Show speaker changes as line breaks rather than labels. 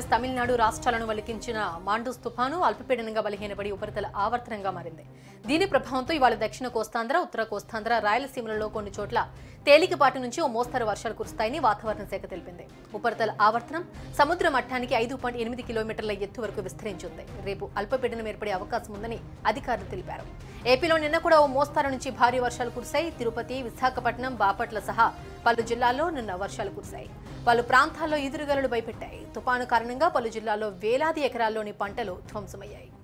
తమిళనాడు రాష్ట్రాలను వలికించిన మాండూస్ తుఫాను అల్పపీడనంగా బలహీనపడి ఉపరితల ఆవర్తనంగా మారింది. దీని ప్రభావంతో ఇవాళ దక్షిణ కోస్తాంధ్ర, ఉత్తర కోస్తాంధ్ర, రాయలసీమలలో కొన్ని చోట్ల తేలికపాటి నుంచి ఓ మోస్తరు వర్షాలు కురుస్తాయని వాతావరణ శాఖ తెలిపింది. ఉపరితల ఆవర్తనం సముద్ర మట్టానికి 5.8 కిలోమీటర్ల ఎత్తు వరకు విస్తరించి రేపు అల్పపీడనం ఏర్పడే అవకాశం ఉందని అధికారులు తెలిపారు. ఏపీలో నిన్న కూడా ఓ మోస్తరు నుంచి భారీ వర్షాలు కురిశాయి. తిరుపతి, విశాఖపట్నం, బాపట్ల సహా పలు జిల్లాల్లో నిన్న వర్షాలు కురిశాయి. పలు ప్రాంతాల్లో ఈదురుగాలులు భయపెట్టాయి. తుపాను కారణంగా పలు జిల్లాల్లో వేలాది ఎకరాల్లోని పంటలు ధ్వంసమయ్యాయి.